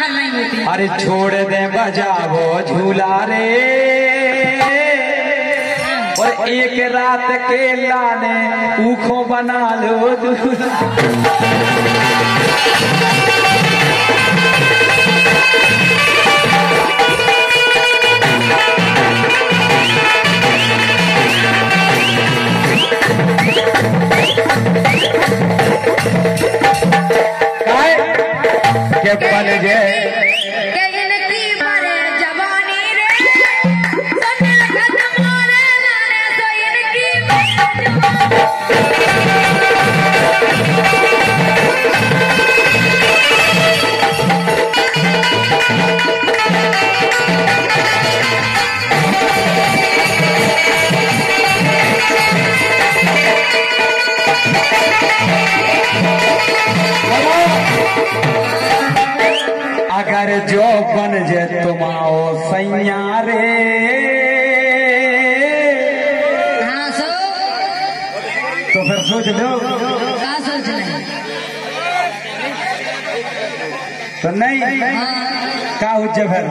नहीं होती। अरे छोड़ दे बजावो झूला रे, और एक रात के लाने ऊखों बना लो दूल्हा। के बन गए अगर जो बन जे तुम आओ सैया रे, हाँ सो तो फिर सोच लो। क्या सोच रहे? तो नहीं का उज्जै फिर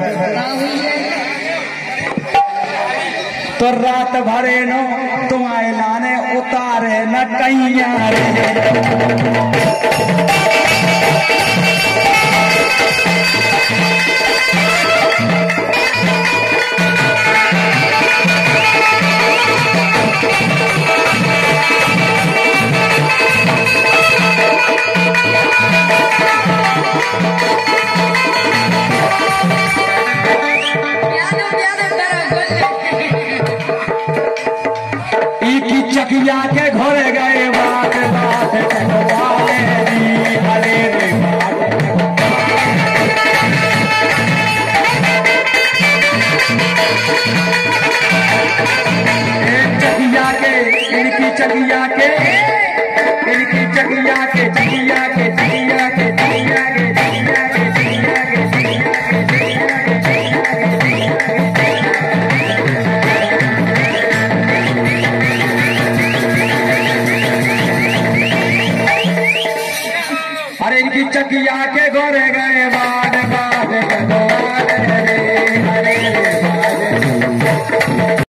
तो रात भरे नो तुम्हारे लाने उतारे न कैया रे। चकिया के घोड़े गए बात बात चकवाले दी हरे रे चकिया के इनकी चकिया के इनकी चकिया के चकिया के चकिया के चकिया के चकिया के चकिया के अरे इनकी चकिया के गोरे गए बाद बाद